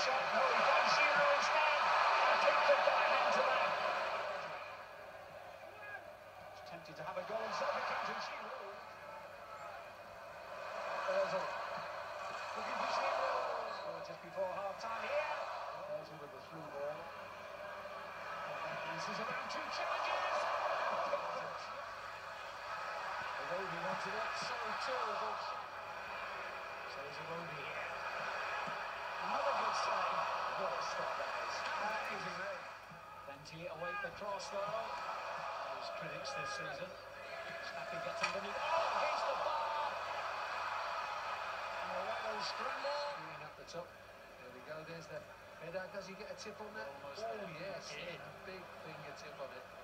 shot. No, he finds Zero instead. And Pickford got him into that. He's tempted to have a go and so becomes a Zero. Ozil. Looking for Zero. Just before half-time here. Ozil with the through ball. This is around two challenges. Pickford. Although he wanted it, so too. So is Iwobi here. Another good save. What a stop that is. That is great. Plenty await the cross though. Those critics this season. Snappy gets underneath. Oh, here's the bar. Oh, what those scramble. Screen up the top. There we go. There's the header. Does he get a tip on that? Almost oh, there. yes. Yeah. A big fingertip on it.